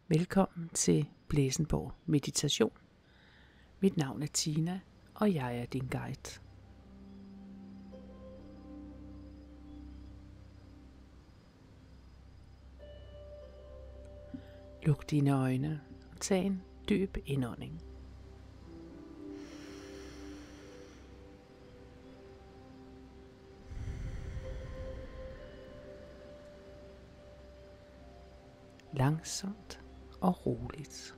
Velkommen til Blæsenborg Meditation. Mit navn er Tina, og jeg er din guide. Luk dine øjne og tag en dyb indånding. Langsomt og roligt.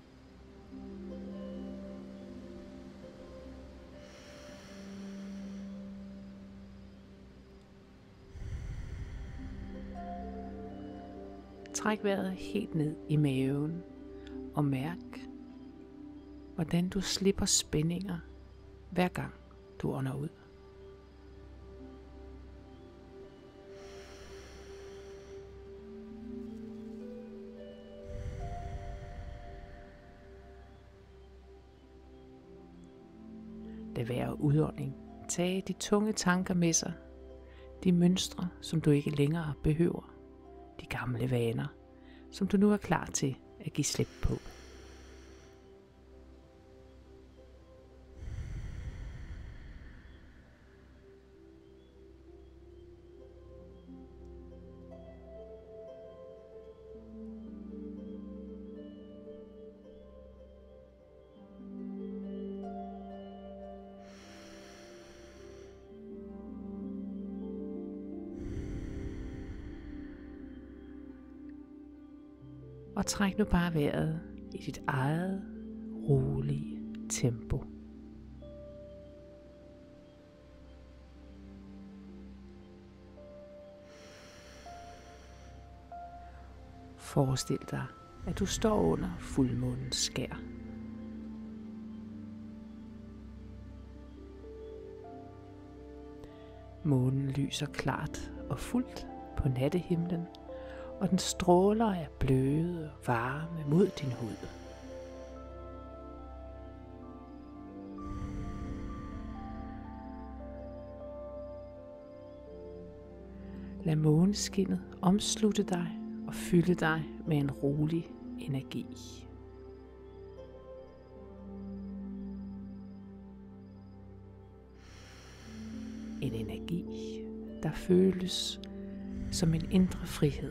Træk vejret helt ned i maven og mærk, hvordan du slipper spændinger hver gang du ånder ud. Lad hver udånding tage de tunge tanker med sig, de mønstre, som du ikke længere behøver, de gamle vaner, som du nu er klar til at give slip på. Og træk nu bare vejret i dit eget rolige tempo. Forestil dig, at du står under fuldmånens skær. Månen lyser klart og fuldt på nattehimlen, og den stråler af bløde og varme mod din hud. Lad måneskinnet omslutte dig og fylde dig med en rolig energi. En energi, der føles som en indre frihed.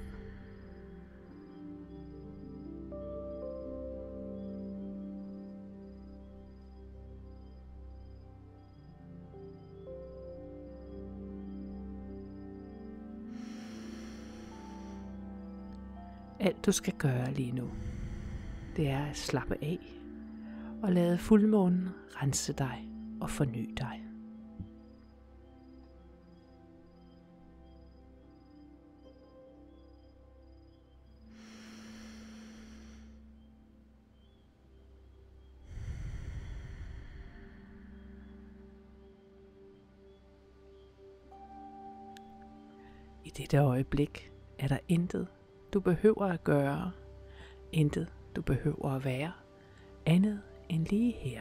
Alt du skal gøre lige nu, det er at slappe af og lade fuldmånen rense dig og forny dig. I dette øjeblik er der intet, du behøver at gøre, intet du behøver at være, andet end lige her.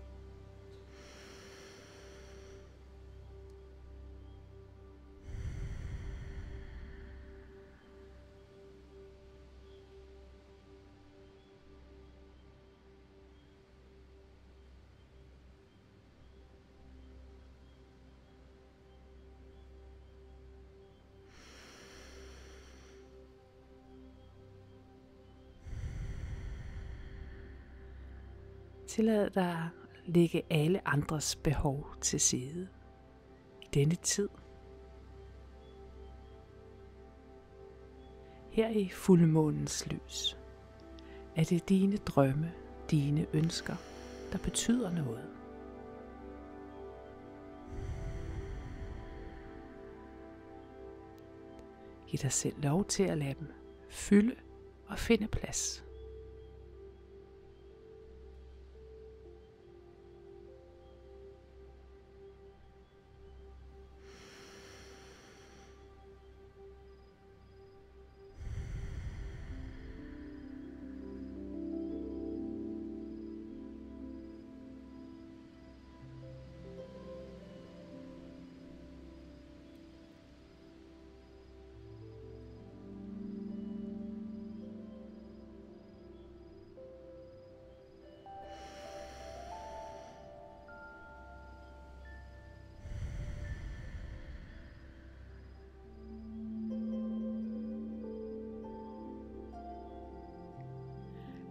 Tillad dig at lægge alle andres behov til side i denne tid. Her i fuldmånens lys er det dine drømme, dine ønsker, der betyder noget. Giv dig selv lov til at lade dem fylde og finde plads.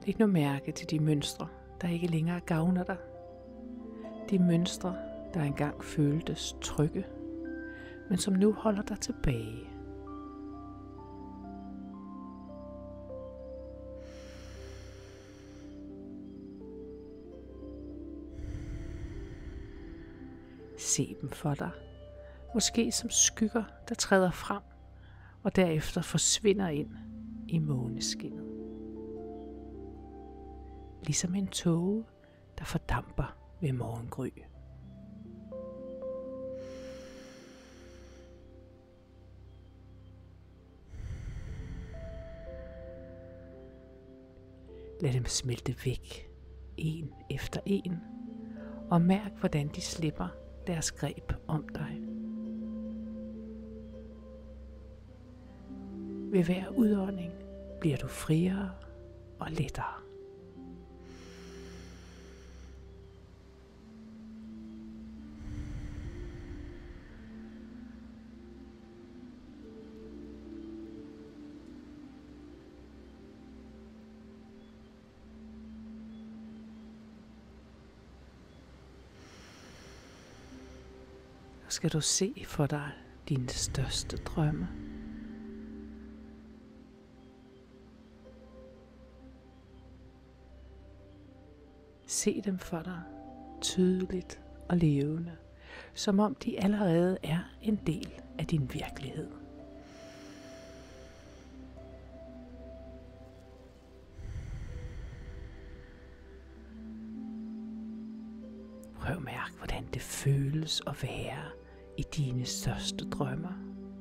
Læg nu mærke til de mønstre, der ikke længere gavner dig. De mønstre, der engang føltes trygge, men som nu holder dig tilbage. Se dem for dig, måske som skygger, der træder frem og derefter forsvinder ind i måneskinnet. Ligesom en tåge, der fordamper ved morgengry. Lad dem smelte væk, en efter en, og mærk, hvordan de slipper deres greb om dig. Ved hver udånding bliver du friere og lettere. Nu skal du se for dig dine største drømme. Se dem for dig tydeligt og levende, som om de allerede er en del af din virkelighed. Prøv at mærke, hvordan det føles at være i dine største drømmer.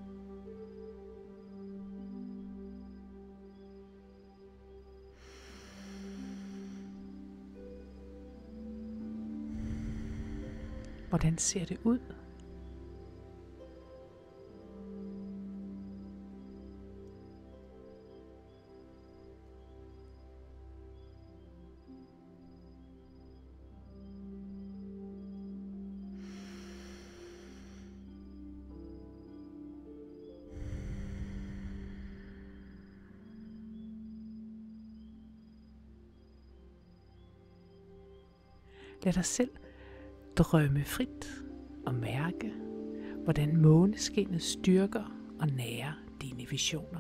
Hvordan ser det ud? Lad dig selv drømme frit og mærke, hvordan måneskinnet styrker og nærer dine visioner.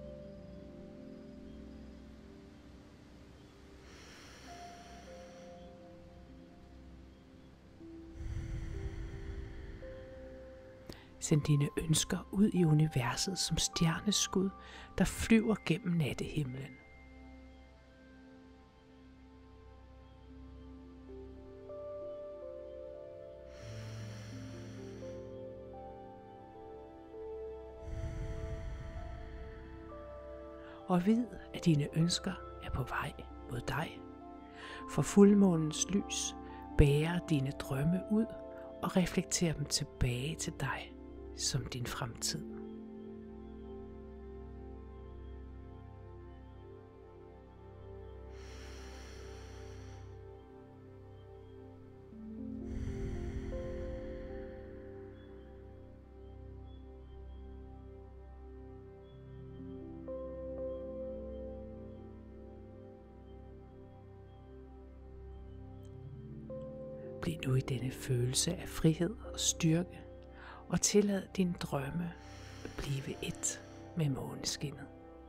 Send dine ønsker ud i universet som stjerneskud, der flyver gennem nattehimlen. Og vid, at dine ønsker er på vej mod dig. For fuldmånens lys bærer dine drømme ud og reflekterer dem tilbage til dig som din fremtid. Bliv nu i denne følelse af frihed og styrke, og tillad dine drømme at blive ét med måneskinnet.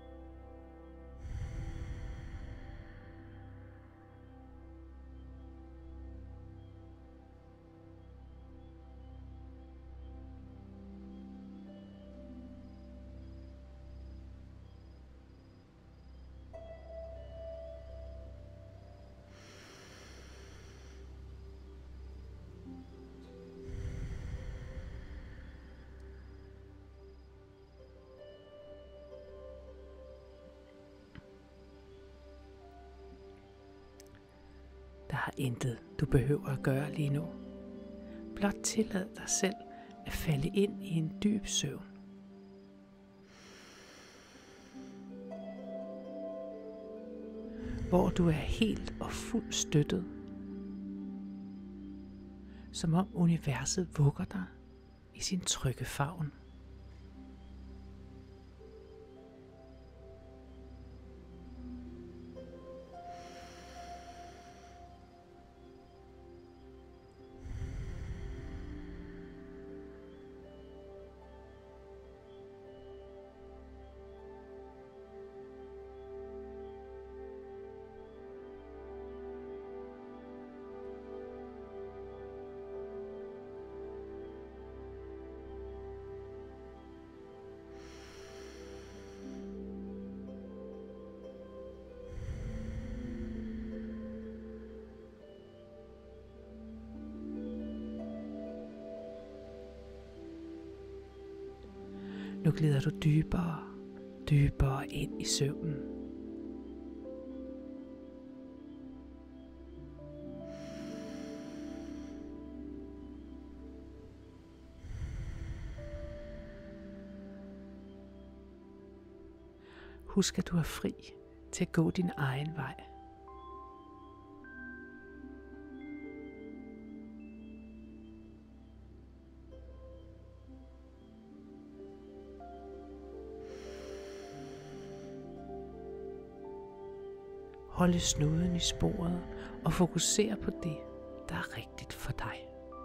Der er intet, du behøver at gøre lige nu. Blot tillad dig selv at falde ind i en dyb søvn. Hvor du er helt og fuldt støttet. Som om universet vugger dig i sin trygge favn. Nu glider du dybere, dybere ind i søvnen. Husk, at du er fri til at gå din egen vej. Hold snuden i sporet og fokuser på det, der er rigtigt for dig.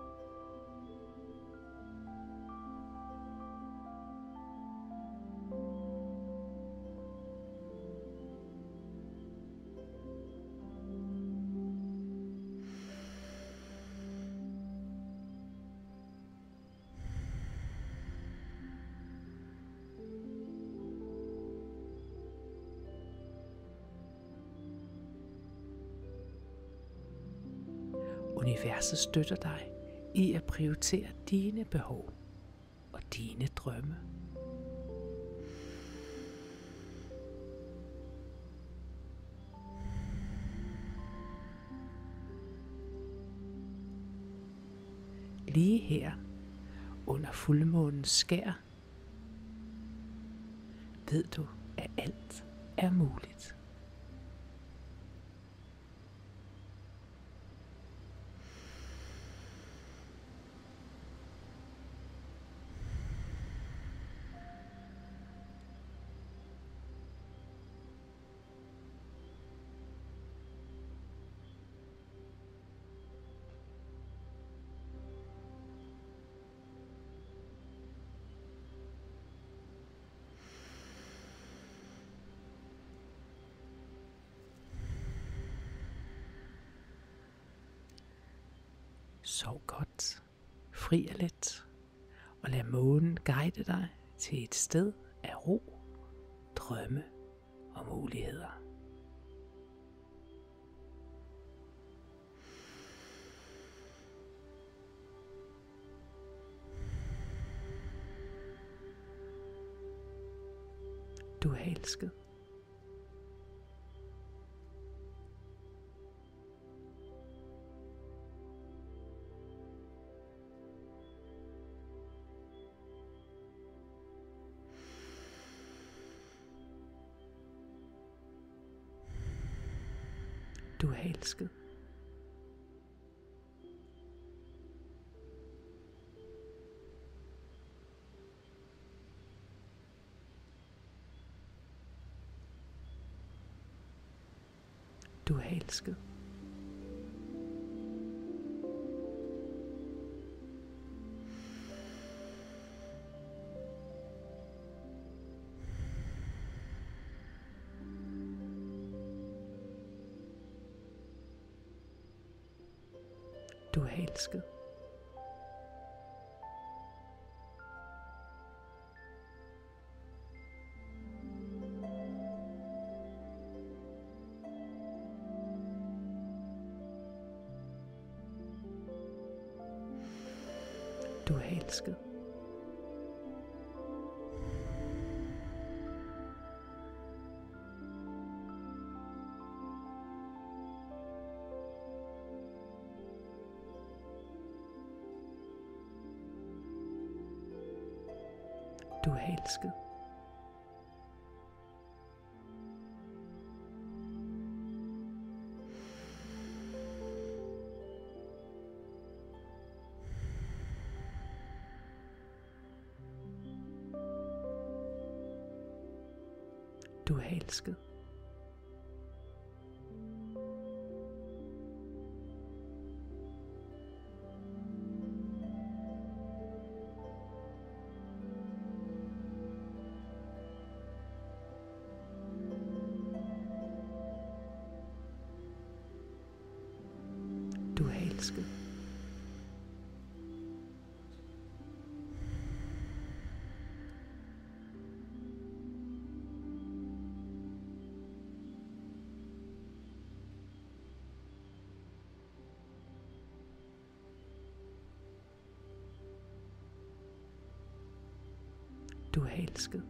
Universet støtter dig i at prioritere dine behov og dine drømme. Lige her under fuldmånens skær ved du, at alt er muligt. Sov godt, fri og let, og lad månen guide dig til et sted af ro, drømme og muligheder. Du er elsket. Du er elsket. Du er elsket. Du er elsket. Du er elsket. Du er elsket. Du er elsket. Du er elsket. Du er elsket.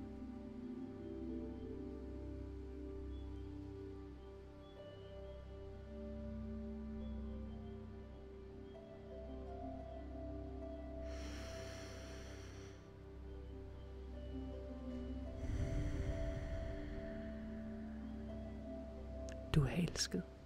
Du er elsket.